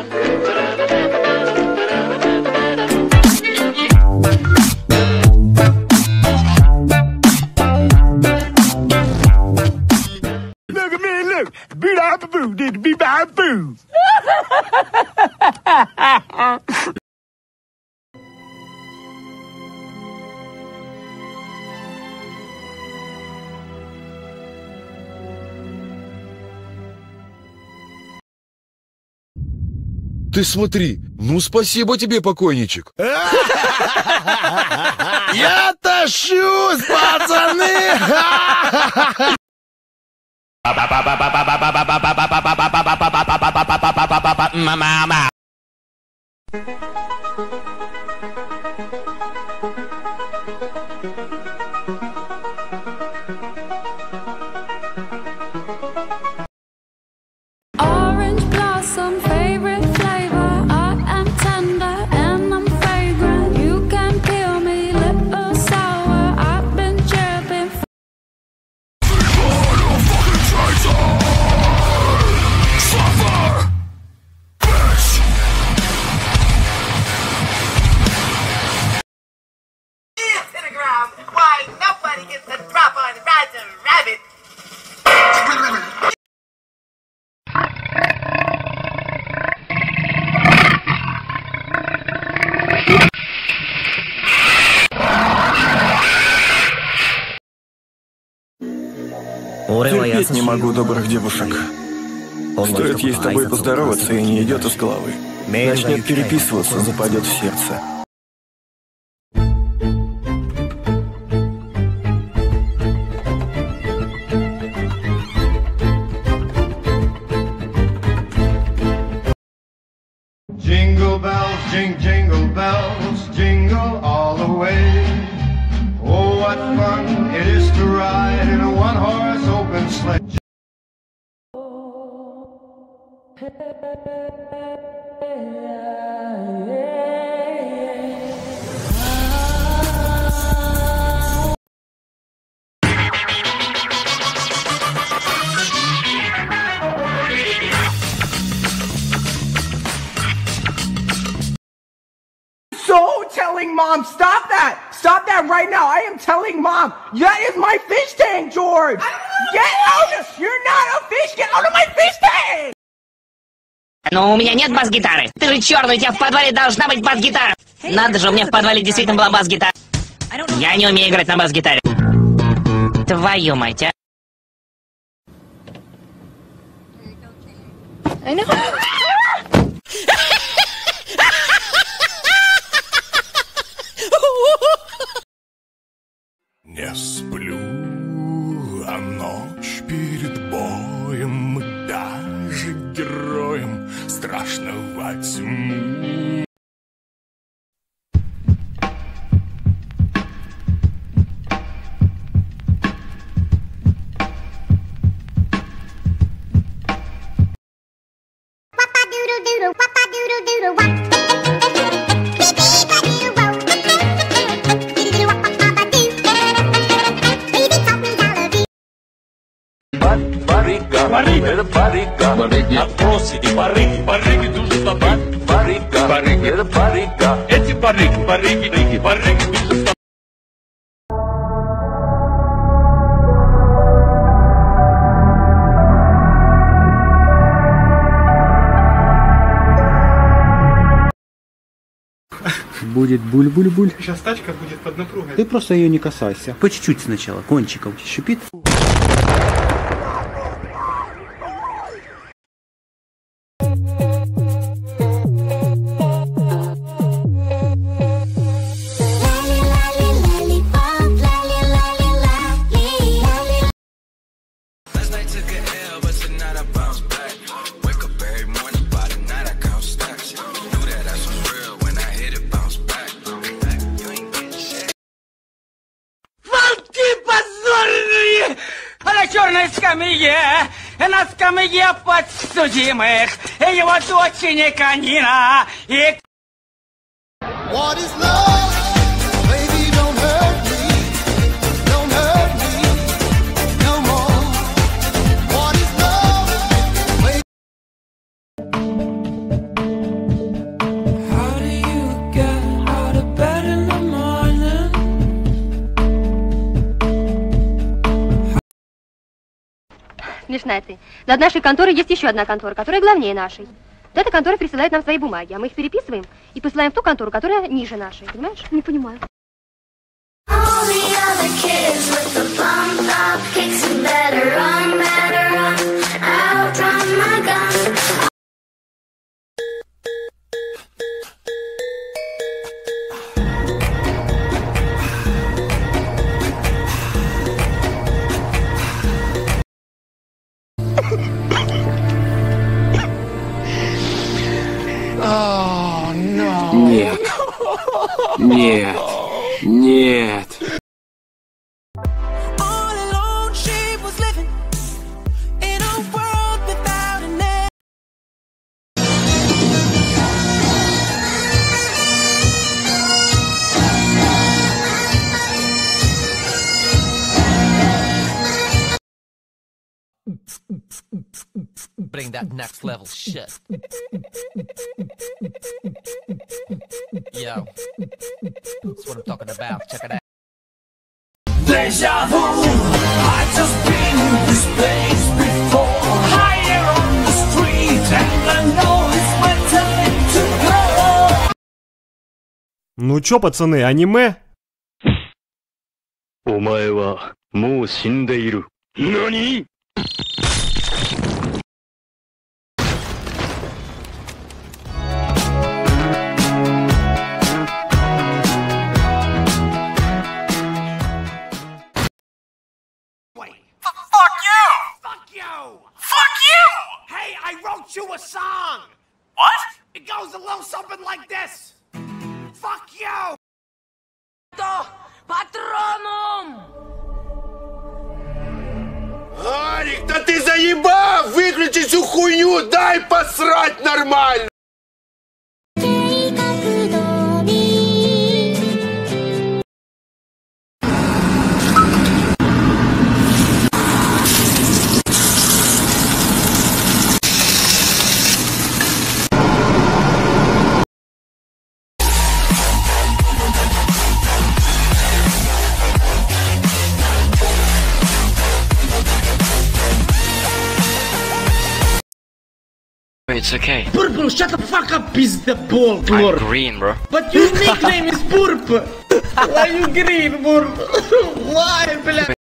Look at me, look. Beat out the boo. Did the beat out the boo. Ты смотри, ну спасибо тебе, покойничек. Я тащусь, пацаны! Мама. Orange blossom, favorite flavor. I am tender and I'm fragrant. You can peel me, little sour. I've been chirping. Why nobody gets a drop on Roger Rabbit? Терпеть не могу добрых девушек. Стоит ей с тобой поздороваться, и не идет из головы. Начнет переписываться, западет в сердце. Jingle bells, jingle bells, jingle all the way. Oh, what fun it is to ride in a one-horse open sleigh. So telling Mom, stop that! Stop that right now! I am telling Mom, that is my fish tank, George! Get out of, you're not a fish, get out of my fish tank! Но у меня нет бас-гитары. Ты же черный, у тебя в подвале должна быть бас-гитара. Надо же, у меня в подвале действительно была бас-гитара. Я не умею играть на бас-гитаре. Твою мать, а. Не сплю, а ночь перед боем и даже героем страшно во тьму. Это барыга, отбросы и барыги дуже слабы. Барыга, это барыга, эти барыги дуже слабы. Будет буль-буль-буль. Сейчас тачка будет под напругой. Ты просто ее не касайся. По чуть-чуть сначала, кончиком. Шипит. На черной скамье, на скамье подсудимых, его доченька Нина и... What is love? Baby, don't hurt me no more. What is love? Baby? знаете, над нашей конторой есть еще одна контора, которая главнее нашей. Вот эта контора присылает нам свои бумаги, а мы их переписываем и посылаем в ту контору, которая ниже нашей. Понимаешь? Не понимаю. Нет. Нет. Нет. Bring that next level shit. Yo, that's what I'm talking about. Check it out. Deja vu, I just been in this place before. Higher on the street, and I know it's my time to go. Ну чё, пацаны, аниме? お前はもう死んでいる。何? Hey, I wrote you a song! What? It goes a little something like this. Fuck you! Патроном! Арик, да ты заебал! Выключи всю хуйню, дай посрать нормально! It's okay. Purple, shut the fuck up, pizza ball, I'm green, bro. But your nickname is Purple. Why you green, Purple? Why, блядь?